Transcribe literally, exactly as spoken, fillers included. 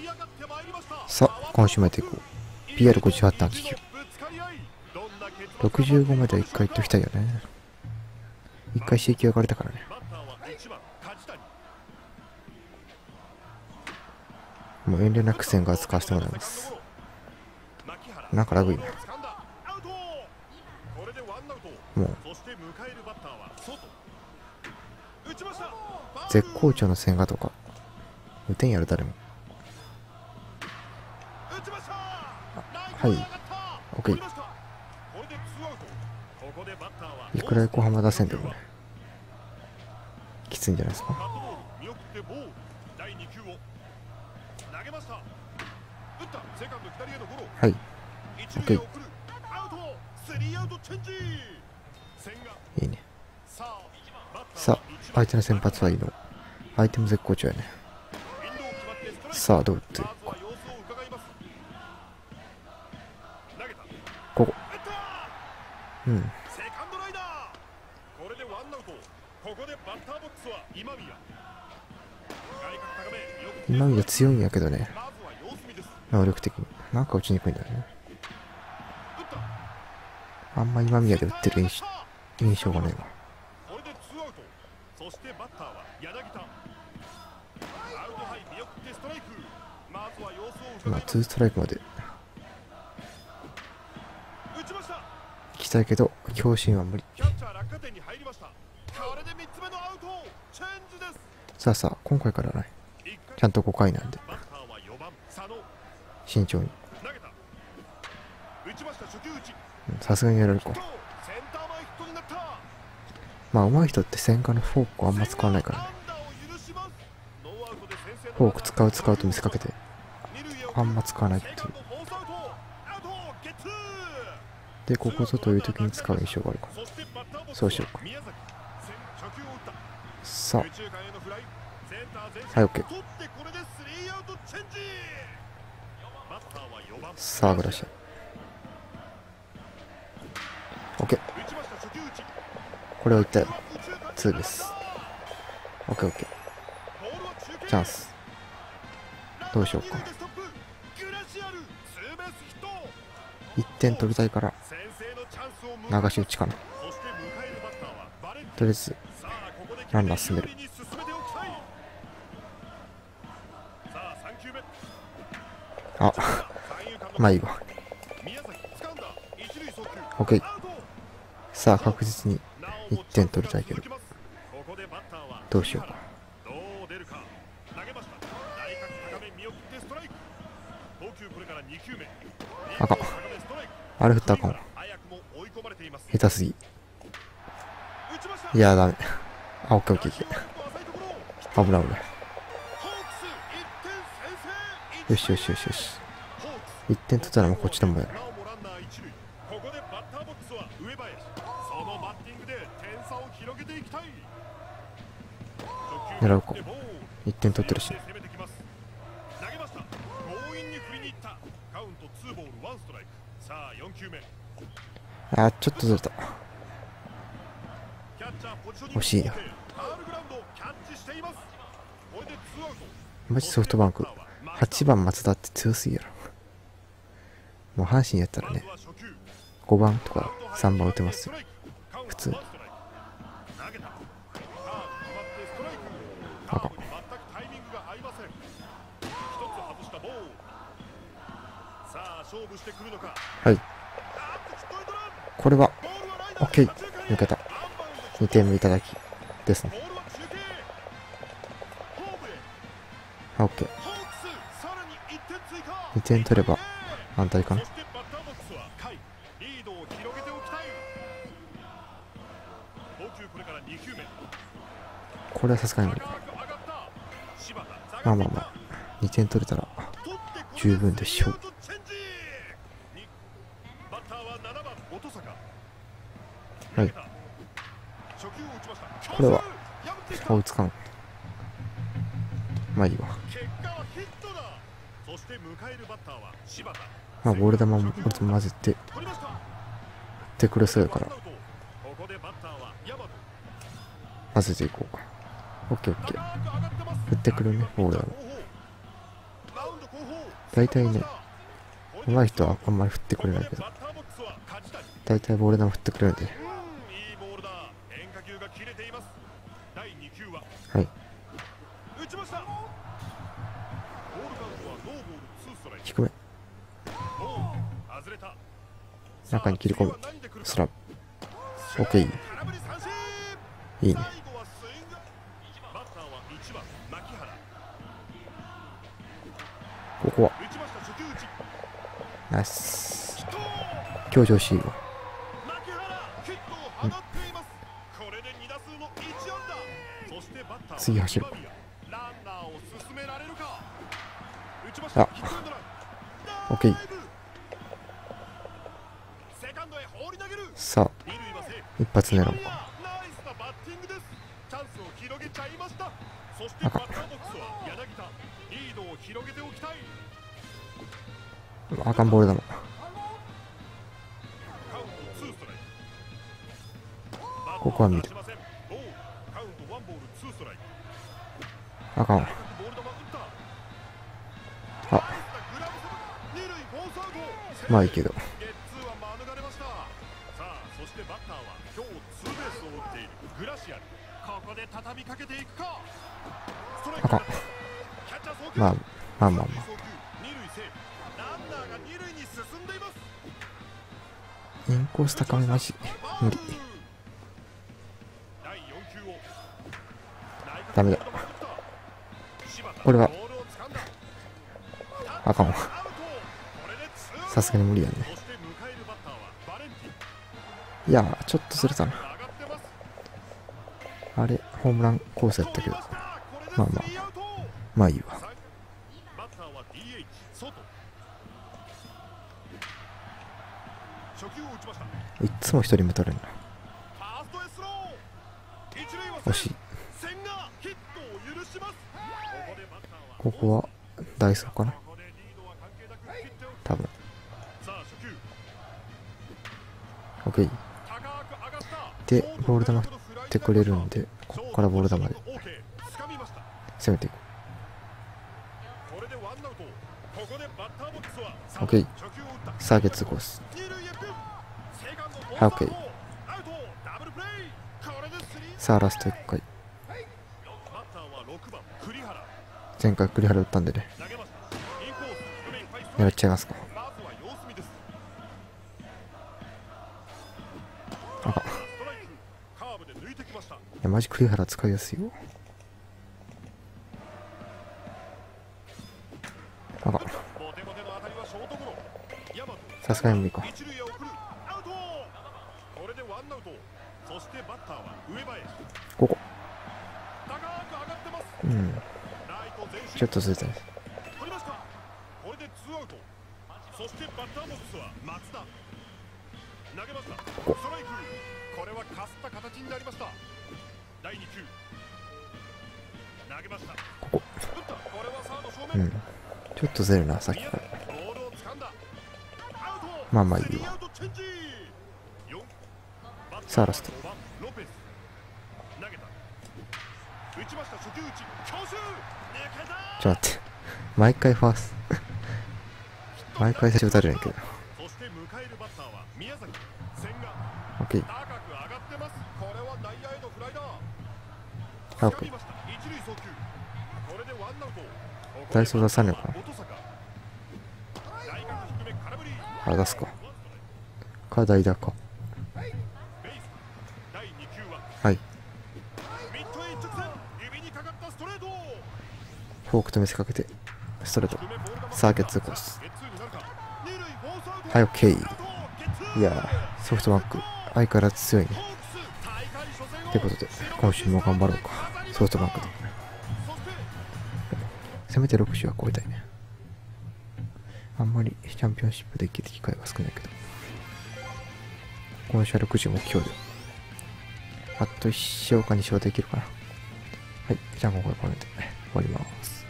さあ今週もやっていこう。 ピーアールごじゅうはちてんはちきゅう ろくじゅうごまではいっかい行っときたいよね。いっかい刺激が上がれたからね。もう遠慮なく線が使わせてもらいます。なんかラグいな。もう絶好調の千賀とか打てんやろ誰も。はい、 OK。 いくら横浜打線でもねきついんじゃないですか。はい、 OK。 いいね。さあ相手の先発はいいの。相手も絶好調やね。さあどう打っていくか。ここ、うん、今宮強いんやけどね、能力的になんか打ちにくいんだよね。あんま今宮で打ってる印象印象がないわ。まあツーストライクまで行きたいけど強振は無理。さあさあ今回からねちゃんとごかいなんで慎重に。さすがにやられるか。まあ上手い人って千賀のフォークをあんま使わないからね。フォーク使う使うと見せかけてあんま使わないっていう。でここぞという時に使う印象があるか。そうしようか。さあはい OK。 さあグラシア OK。 これをいったよ。ツーです。 OKOK。 チャンスどうしようか。いってん取りたいから流し打ちかな。とりあえずランナー進める。あまあいいわ。 OK。 さあ確実にいってん取りたいけどどうしようか。あかん、あれ振ったらあかんわ。下手すぎ。いやダメ。あ、オッケーオッケーオッケー。危ない危ない。よしよしよしよし。いってん取ったらもうこっちでもやる。狙うか。いってん取ってるし。あーちょっとずれた。惜しいな。マジソフトバンクはちばん松田って強すぎやろ。もう阪神やったらねごばんとかさんばん打てますよ普通に。あかん。はい、これは OK。 抜けた。にてんめいただきですね。OK。 にてん取れば安泰かな。これはさすがに無理。まあまあまあにてん取れたら十分でしょう。はい、これは追いつかん。まあいいわ。まあボール球も混ぜて振ってくれそうやから混ぜていこうか。オッケーオッケー。振ってくるねボール球。 大体ね、上手い人はあんまり振ってくれないけど、大体ボール球振ってくれるんで。はい。低め。中に切り込む。スラム。オッケー。いいね。ここはナイス。強調しいわ。うん、次走る。あ、オッケー。さあ一発狙おう。あかん。あかんボールだもん。ここは見る。あかんわ。あ、まあいいけど。あかん。まあまあまあまあ。インコース高めマジ無理。ダメだ。これはあかんわ。さすがに無理やね。いやーちょっとずれたな。あれホームランコースやったけど、まあまあまあいいわ。いっつも一人打たれるな。惜しい。ここはダイソーかな多分。オッケーでボール球振ってくれるんで、ここからボール球で攻めていく。オッケー。さあゲッツーコース。はい、オッケー。さあラストいっかい。前回栗原打ったんでね、狙っちゃいますか。あかん。いやマジ栗原使いやすいよ。あかん。さすがに無理か。ここ。うん。ちょっとずれたね。ここ。ここ。うん。ちょっとずれるな、さっきから。まあまあいいわ。さあラスト。ちょっと待って。毎回ファースト。毎回最初打たれるんやけど。オッケー。あ、オッケー。ダイソー出さんのかな。あ、出すか。か、代打か。はい。フォークと見せかけてストレート。さあゲッツーコース。はい、オッケー。いやーソフトバンク相変わらず強いね。ってことで今週も頑張ろうか。ソフトバンクでせめてろくじゅうは超えたいね。あんまりチャンピオンシップできる機会は少ないけど、今週はろくじゅう目標であといち勝かに勝できるかな。はい、じゃあここでこれで終わります。